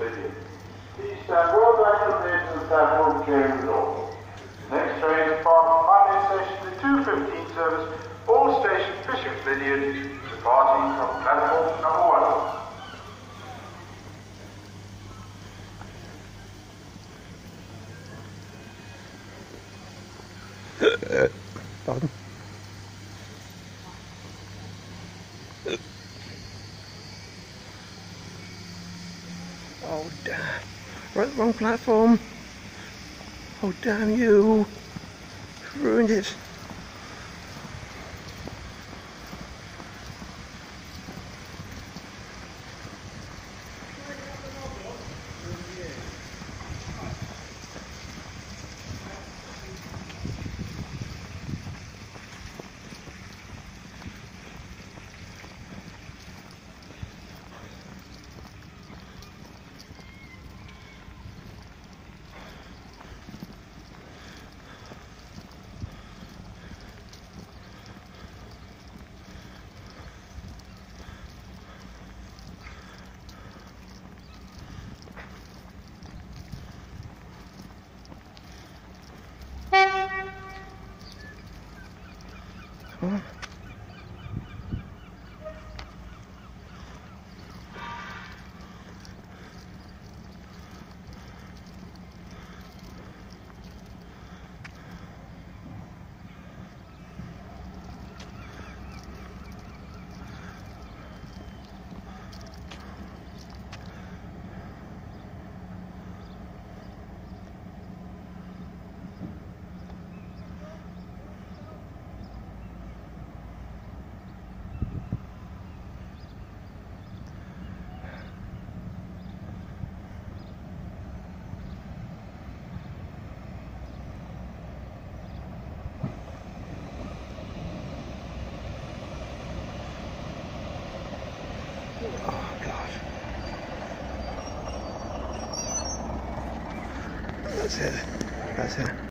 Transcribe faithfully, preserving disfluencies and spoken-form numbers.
Billion. Please stand well back from there to the platform clearing the door. Next train is past Pioneer Station, the two fifteen service, all station Bishop Billion, departing from platform number one. Pardon. Oh damn. Right, wrong platform. Oh damn you. Ruined it. Come on. Oh God. That's it. That's it.